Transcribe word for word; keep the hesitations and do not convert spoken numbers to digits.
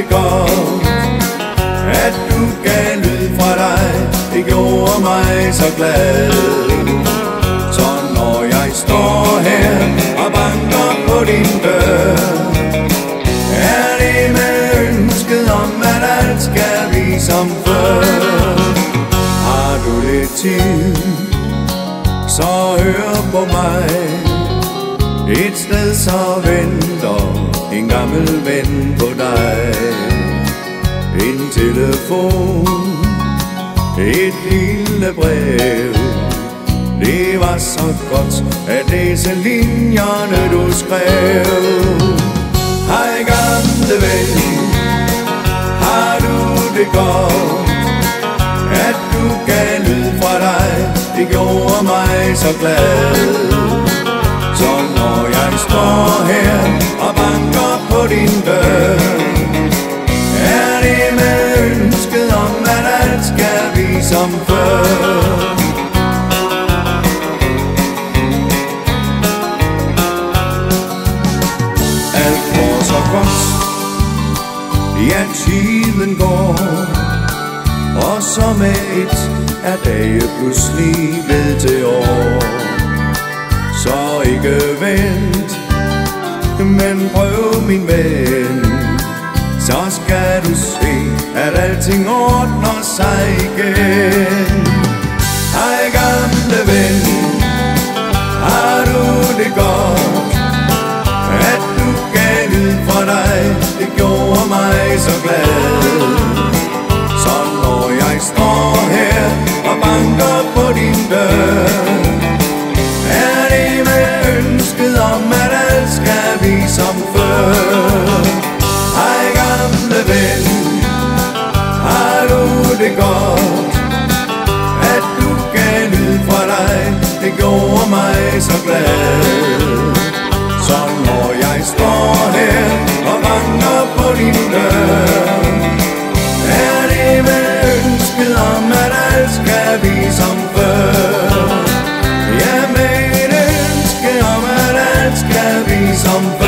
det godt, at du gav lyd fra dig. Det gjorde mig så glad. Så når jeg står her og banker på din dør, er det med ønsket om, at alt skal blive som før. Har du lidt tid, så hør på mig. Et sted så venter en gammel ven på dig. En telefon, et lille brev. Det var så godt at læse linjerne du skrev. Hej gamle ven, har du det godt, at du gav lyd fra dig. Det gjorde mig så glad. Så når jeg står her og banker på din dør, er det med ønsket om, at alt skal blive som før. Alt går så godt, ja tiden går, og så med et er dage pludselig blevet til år. Så ikke vent, men prøv min ven, så skal du se, at alting ordner sig igen. Hej gamle ven, har du det godt, at du gav lyd fra dig. Det gjorde mig så glad. Så når jeg står her og banker på din dør, er det med ønsket om, at alt skal blive som før. Hej gamle ven, har du det godt, at du gav lyd fra dig. Det gjorde mig så glad. Så når jeg står her og banker på din dør, er det med ønsket om, at alt skal blive som før. Ja, med et ønske om, at alt skal blive som før.